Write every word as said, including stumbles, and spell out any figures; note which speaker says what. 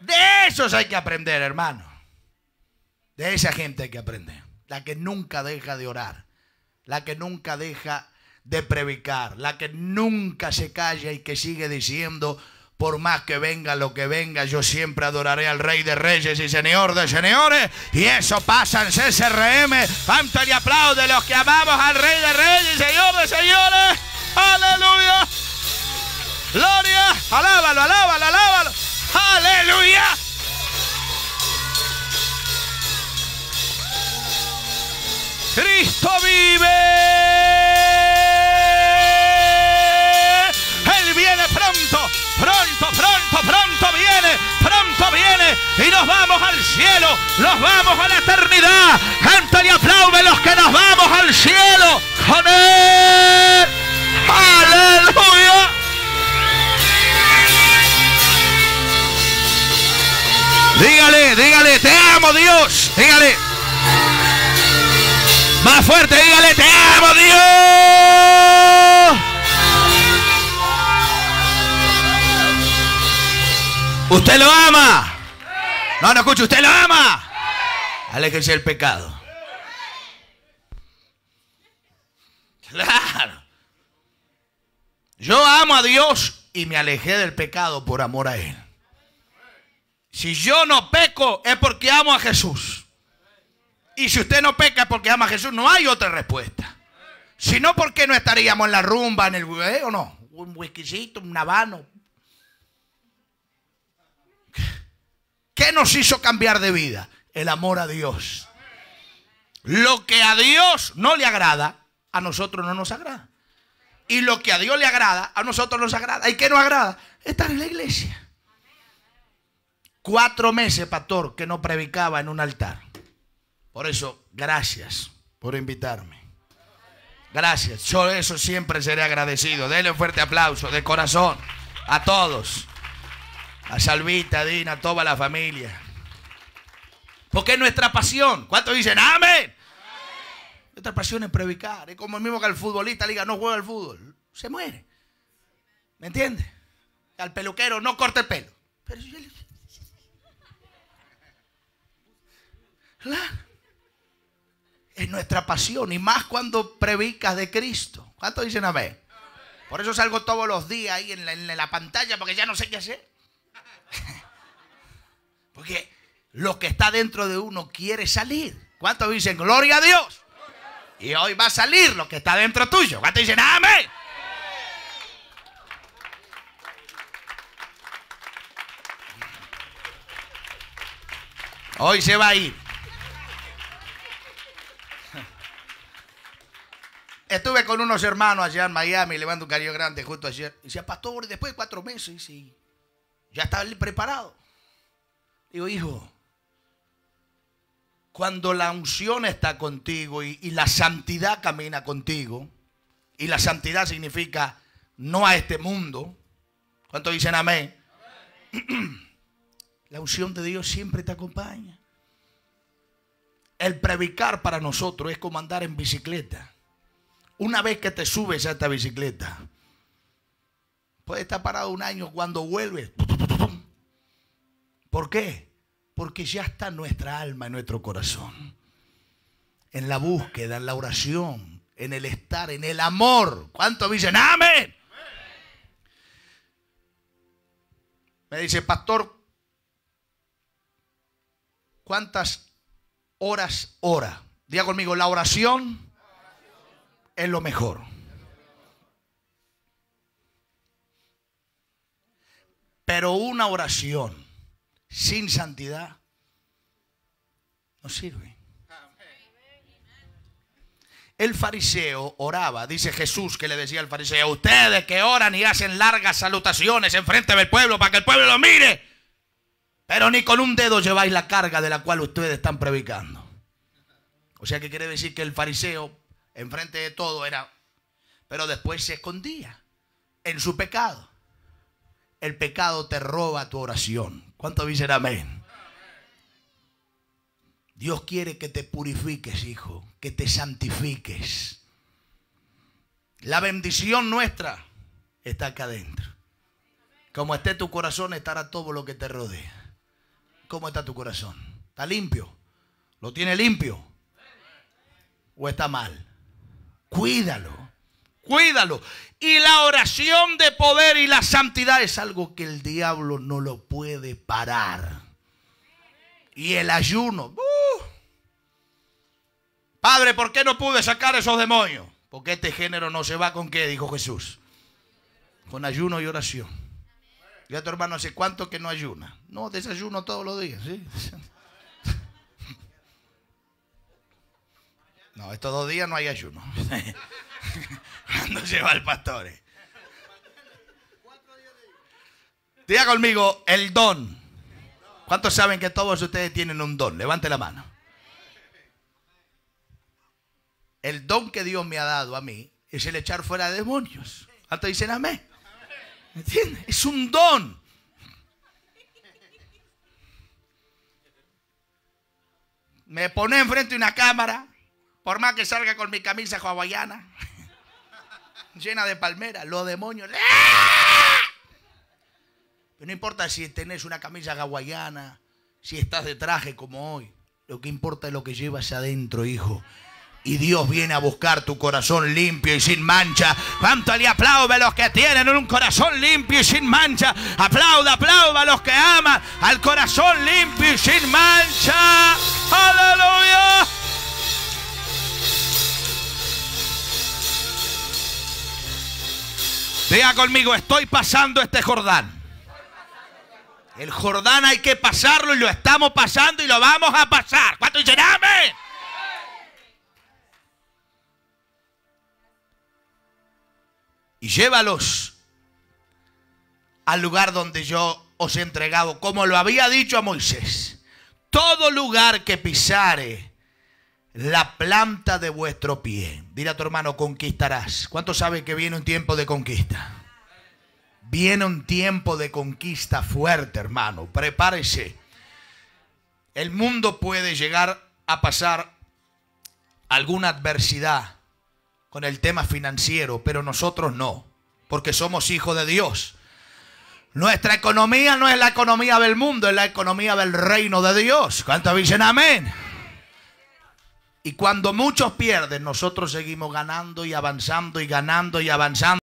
Speaker 1: De esos hay que aprender, hermano. De esa gente hay que aprender. La que nunca deja de orar. La que nunca deja de predicar. La que nunca se calla y que sigue diciendo: por más que venga lo que venga, yo siempre adoraré al Rey de Reyes y Señor de Señores. Y eso pasa en C C R M. Cantan y aplauden los que amamos al Rey de Reyes y Señor de Señores. Aleluya. Gloria. Alábalo, alábalo, alábalo. Aleluya. Cristo vive. Él viene pronto. Pronto, pronto, pronto viene, pronto viene y nos vamos al cielo, nos vamos a la eternidad. Canten y aplauden los que nos vamos al cielo con Él. Aleluya. Dígale, dígale, te amo, Dios. Dígale. Más fuerte, dígale, te amo, Dios. ¿Usted lo ama? No, no escucho. ¿Usted lo ama? Aléjese del pecado. Claro. Yo amo a Dios y me alejé del pecado por amor a Él. Si yo no peco es porque amo a Jesús. Y si usted no peca es porque ama a Jesús. No hay otra respuesta. Si no, ¿por qué no estaríamos en la rumba, en el ¿eh, o no? Un whiskycito, un habano. ¿Qué nos hizo cambiar de vida? El amor a Dios. Lo que a Dios no le agrada, a nosotros no nos agrada. Y lo que a Dios le agrada, a nosotros nos agrada. ¿Y qué nos agrada? Estar en la iglesia. Cuatro meses, pastor, que no predicaba en un altar. Por eso, gracias por invitarme. Gracias. Yo eso siempre seré agradecido. Denle un fuerte aplauso de corazón a todos. A Salvita, a Dina, a toda la familia. Porque es nuestra pasión. ¿Cuántos dicen amén? Amén. Nuestra pasión es predicar. Es como el mismo que el futbolista diga no juega al fútbol. Se muere. ¿Me entiendes? Al peluquero no corta el pelo. Pero yo... Claro. Es nuestra pasión. Y más cuando predicas de Cristo. ¿Cuántos dicen amén? Por eso salgo todos los días ahí en la, en la pantalla. Porque ya no sé qué hacer. Porque lo que está dentro de uno quiere salir. ¿Cuántos dicen gloria a Dios? Y hoy va a salir lo que está dentro tuyo. ¿Cuántos dicen amén? Hoy se va a ir. Estuve con unos hermanos allá en Miami, le mando un cariño grande justo ayer. Y decía, pastor, después de cuatro meses, sí, ya está preparado. Digo, hijo, cuando la unción está contigo y, y la santidad camina contigo, y la santidad significa no a este mundo, ¿cuántos dicen amén? Amén. La unción de Dios siempre te acompaña. El predicar para nosotros es como andar en bicicleta. Una vez que te subes a esta bicicleta, puedes estar parado un año, cuando vuelves. ¿Por qué? Porque ya está nuestra alma en nuestro corazón. En la búsqueda, en la oración, en el estar, en el amor. ¿Cuántos dicen amén? Me dice, pastor, ¿cuántas horas ora? Diga conmigo, la oración es lo mejor. Pero una oración sin santidad no sirve. El fariseo oraba, dice Jesús que le decía al fariseo, ustedes que oran y hacen largas salutaciones en frente del pueblo para que el pueblo lo mire, pero ni con un dedo lleváis la carga de la cual ustedes están predicando. O sea que quiere decir que el fariseo enfrente de todo era, pero después se escondía en su pecado. El pecado te roba tu oración. ¿Cuántos dicen amén? Dios quiere que te purifiques, hijo, que te santifiques. La bendición nuestra está acá adentro. Como esté tu corazón, estará todo lo que te rodea. ¿Cómo está tu corazón? ¿Está limpio? ¿Lo tiene limpio? ¿O está mal? Cuídalo. Cuídalo. Y la oración de poder y la santidad es algo que el diablo no lo puede parar. Y el ayuno. Uh, Padre, ¿por qué no pude sacar esos demonios? Porque este género no se va con qué, dijo Jesús. Con ayuno y oración. Ya tu hermano, ¿hace cuánto que no ayuna? No, desayuno todos los días, ¿sí? No, estos dos días no hay ayuno. Cuando lleva el pastor. Diga conmigo, el don. ¿Cuántos saben que todos ustedes tienen un don? Levante la mano. El don que Dios me ha dado a mí es el echar fuera de demonios. ¿Cuántos dicen amén? ¿Me entiendes? Es un don. Me pone enfrente de una cámara, por más que salga con mi camisa hawaiana, llena de palmeras, los demonios. Pero no importa si tenés una camisa hawaiana, si estás de traje como hoy. Lo que importa es lo que llevas adentro, hijo. Y Dios viene a buscar tu corazón limpio y sin mancha. ¿Cuánto le aplaude a los que tienen un corazón limpio y sin mancha? Aplauda, aplauda a los que aman al corazón limpio y sin mancha. ¡Aleluya! Diga conmigo, estoy pasando este Jordán. El Jordán hay que pasarlo y lo estamos pasando y lo vamos a pasar. ¿Cuánto dicen amén? Y llévalos al lugar donde yo os he entregado, como lo había dicho a Moisés. Todo lugar que pisare la planta de vuestro pie. Dile a tu hermano, conquistarás. ¿Cuántos saben que viene un tiempo de conquista? Viene un tiempo de conquista fuerte, hermano. Prepárese. El mundo puede llegar a pasar alguna adversidad con el tema financiero, pero nosotros no, porque somos hijos de Dios. Nuestra economía no es la economía del mundo, es la economía del reino de Dios. ¿Cuántos dicen amén? Y cuando muchos pierden, nosotros seguimos ganando y avanzando y ganando y avanzando.